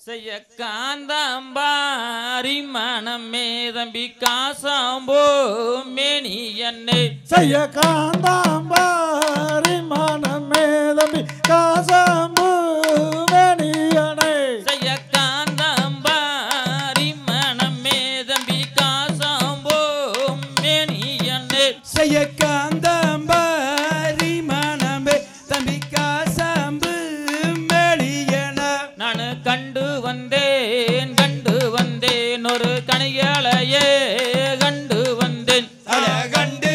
செய்ய காந்தாம்பாரி மனமே தம்பி காசாம்போ மேனி என்னை செய்ய காந்தாம்பாரி மனமே தம்பி காசாம்போ மேனி என்னை செய்ய காந்தாம்பாரி மனமே தம்பி காசாம்போ மேனி என்னை செய்ய காந்தாம்பாரி மனமே தம்பி காசாம்பு மேலியன நான் கண்டு வந்தேன் ஒரு கணிகளையே கண்டு வந்தேன் கண்டு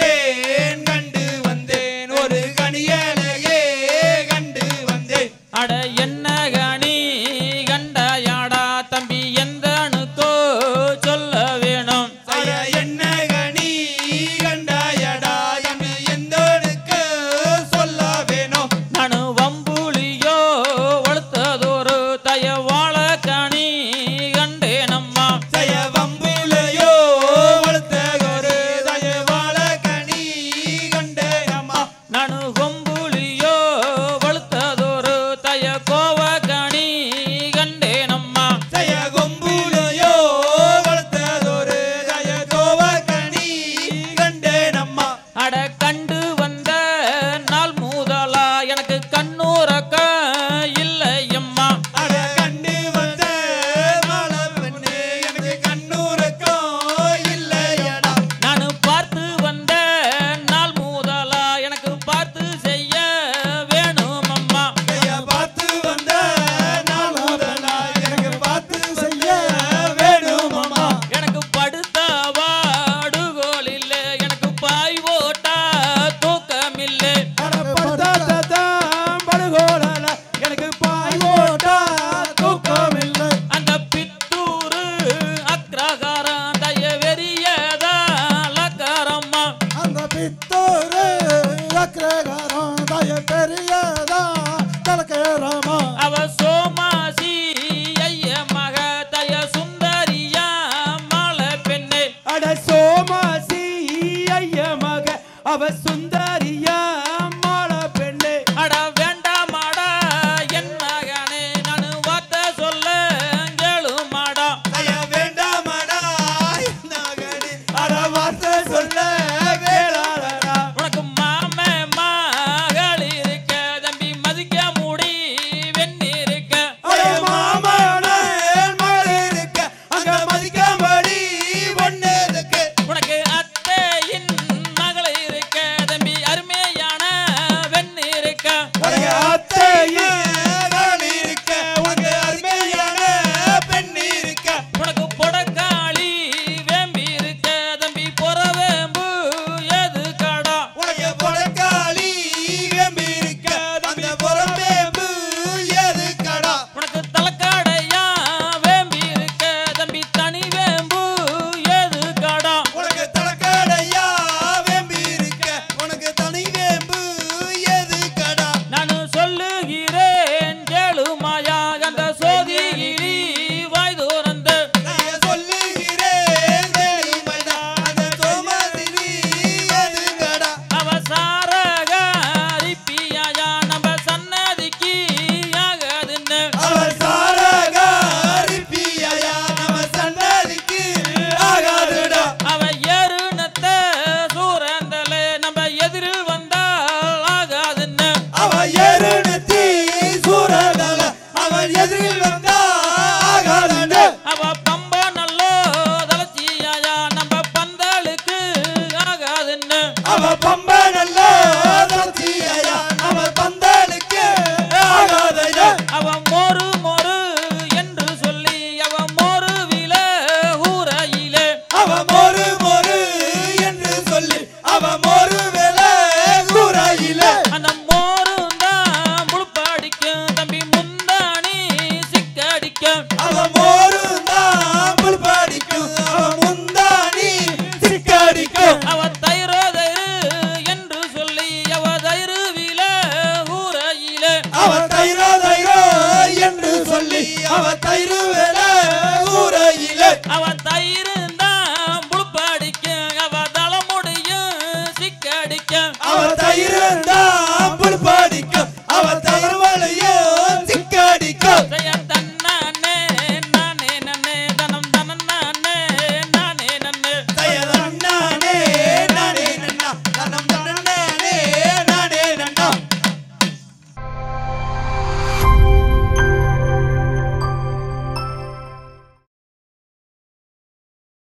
வந்தேன் ஒரு கணியலையே கண்டு வந்தேன் அட என்ன கணி கண்டாயாடா தம்பி எந்தனுக்கோ சொல்ல வேணும் என்ன கணி கண்டாயடா தம்பி எந்தனுக்கு சொல்ல வேணும் நான் வம்புலியோ வளர்த்ததொரு தயவாள கணி கண்டேனம்மா தய வம்புலையோ வளர்த்த ஒரு தயவாள கனி கண்டேனம்மா நான் வம்புலியோ வளர்த்ததொரு தய கோவ கணி கண்டேனம்மா தய கொம்புலையோ வளர்த்ததொரு தய கோவ கனி கண்டேனம்மா அட கண்டு வந்த நாள் முதலா எனக்கு கண்ணூரக்க இல்லையம்மா அட கண்டு வந்த மாலை பெண்ணே எனக்கு கண்ணூரக்கோ இல்லையடா நான் பார்த்து வந்த நாள் முதலா எனக்கு பார்த்து செய்ய வேணும் அம்மா கைய பார்த்து வந்த நாள் முதலா எனக்கு பார்த்து செய்ய வேணும் அம்மா எனக்கு படுத்த வாடுகோல் இல்லை எனக்கு பாய் ஓட்டா தூக்கம் இல்லை படுகோலால எனக்கு பாய் ஓட்டா தூக்கம் இல்லை அந்த பித்தூரு அக்ரகாரம் தய வெறியதாலக்காரம்மா அந்த பித்தோரு அக்ரகாரம் தய பெரியதா தலக்கேரமா அவ சோமாசி ஐய மக தய சுந்தரியா மாலை பெண்ணே அட சோமாசி ஐய மக அவ சுந்தரியா மாலை பெண்ணே அட வேண்டாமாடா என் மகனே நான் வார்த்தை சொல்ல கேளுமாடா ஐய வேண்டாமடா நகனே அட வார்த்தை சொல்ல வேளாளடா உனக்கு மாமே மகள் இருக்க தம்பி மதிக்க மூடி வெண்ணி இருக்க அட மாமனே மகள் இருக்க அங்க மதிக்கம்படி ஒண்ணு இருக்கு உனக்கு அத்தையின் மகள் இருக்க தம்பி அருமையான வெண்ணி இருக்க உனக்கு அத்தையே மகள் இருக்க உனக்கு அருமையான பெண் இருக்க உனக்கு பொடக்காளி வேம்பி இருக்க தம்பி பொறவேம்பு எது கடா உனக்கு பொடக்காளி வேம்பு இருக்க அந்த புறம்பேம்பு ஏது கடா உனக்கு தலக்காடையா வேம்பி இருக்க தம்பி தனி வேம்பு எது கடா உனக்கு தலக்காடையா வேம்பு இருக்க உனக்கு தனி வேம்பு ஏது கடா நான் சொல்லுகிறேன் கேளுமாயா அந்த சோதிகிரி வாய் தோறந்து நான் சொல்லுகிறேன் கேளுமையா அந்த சோமதினி ஏது கடா அவ சாரகாரிப்பியாயா நம்ம சன்னதிக்கு ஆகாதுன்னு அவள் சாரகாரிப்பியாயா நம்ம சன்னதிக்கு ஆகாதுடா அவ ஏறுனத்த சூரந்தலே நம்ம எதிரில் வந்தால் ஆகாதுன்னு அவ ஏறுனத்தி சூரதல அவன் எதிரில் வந்தா